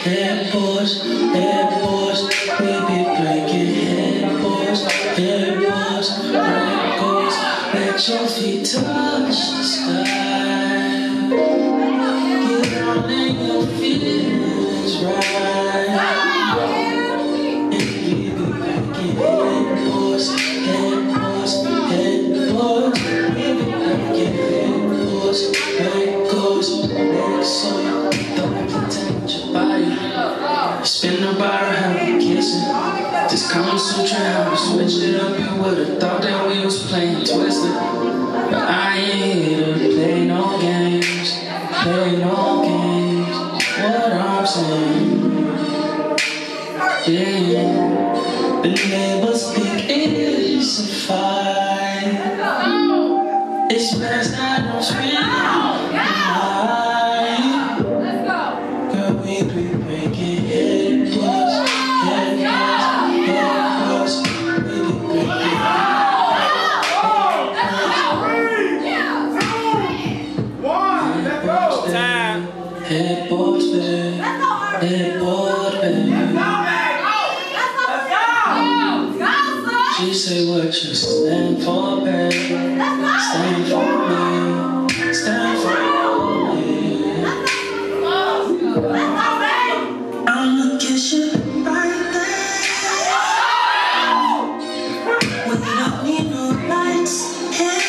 headboards, headboards. We be breaking headboards, headboards, records. Let your feet touch the sky. Get on in your feelings right. And we be breaking headboards, headboards, headboards. We be breaking headboards, records. So don't protect your body. Spin the bottle, have you kissing. This Kama Sutra, how we switch it up. You would've thought that we was playing Twister, but I ain't here to play no games. Play no games. What I'm saying, yeah. The neighbors think it's a fight. It's best I don't speak. Girl, we be breaking headboards, headboards, headboards. We be breaking headboards, baby. Headboards, baby. She say what you stand for, baby. Stand for me. Stand for me. I'ma kiss you right there. We don't need no lights here.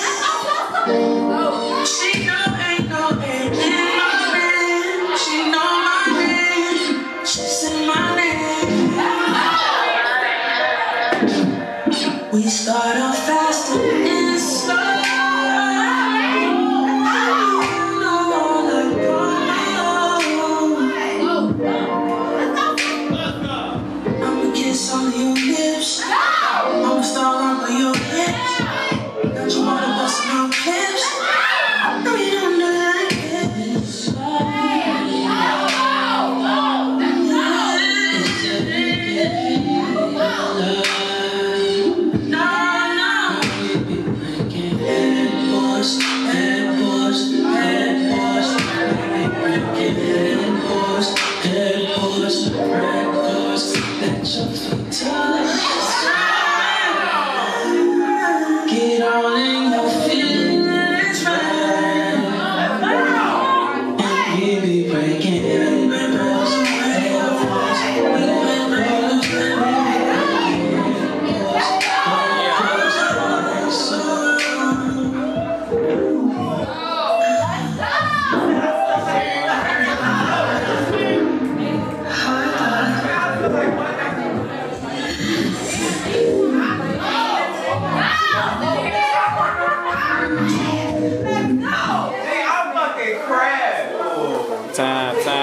She know ain't no end in my name. She know my name. She said my name. We start off fast and slow. On your lips, I'ma start on your hips. Got you wanna bust my hips. No, you don't know like this. No, we be breaking headboards, headboards, headboards. We be breaking headboards, headboards, records. Let your feet touch. Get all in your feelings right. And we be breaking headboards, headboards, headboards, Time. Let's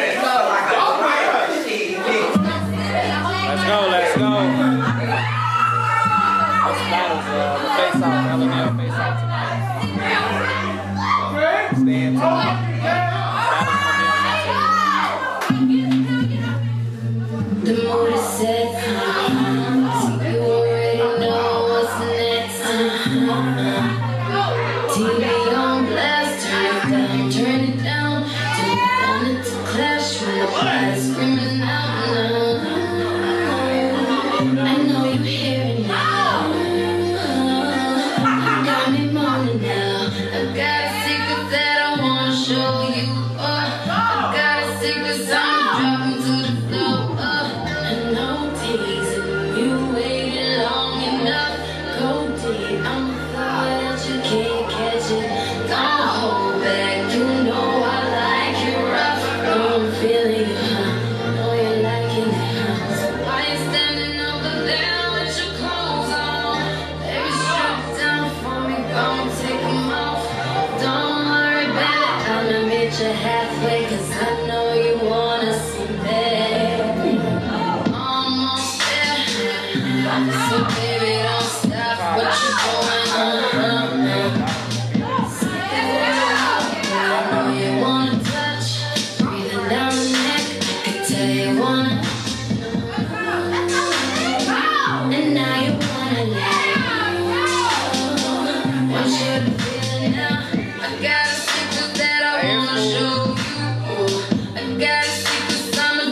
go. Let's battles, the face-off, LNL face-off tonight. Stand tall. The mood is set, you already know what's next. TV on blast, turn it down, turn it down. Don't want it to clash when the fire screaming out now. I know you hear it now. You got me moaning now. I got a secret that I wanna show you. I got a secret I'm dropping to the floor. I know teasing you waited long enough. Go deep, I'm far that you can't catch it. Don't hold back, you know I like you rough. I'm feeling you, huh? Know you're liking it, huh? So why you standing over there with your clothes on? Baby, strip down for me, gon' take them off. Don't worry, baby, I'ma meet you halfway, 'cause I know you wanna see me. Almost there, so baby, don't stop what you're going on. I know you wanna touch, breathing down the neck, I can tell you wanna. And now you wanna let want you to feel it now. I got a secret that I wanna show you. I got a secret I'ma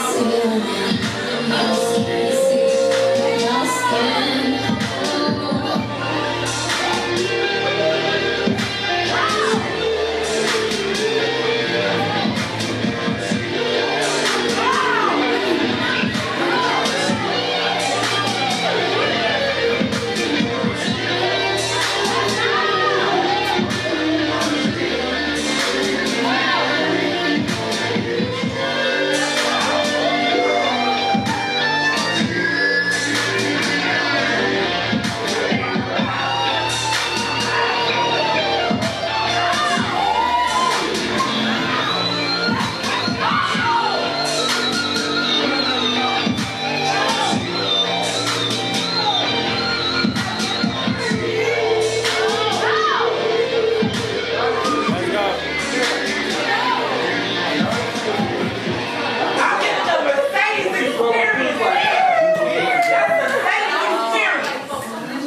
ceiling.